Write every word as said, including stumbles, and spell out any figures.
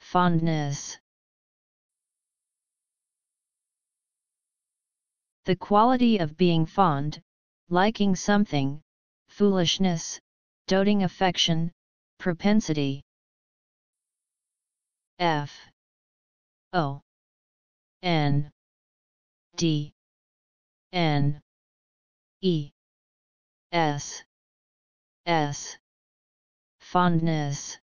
fondness. The quality of being fond, liking something, foolishness, doting affection, propensity. F O N D N E S S Fondness.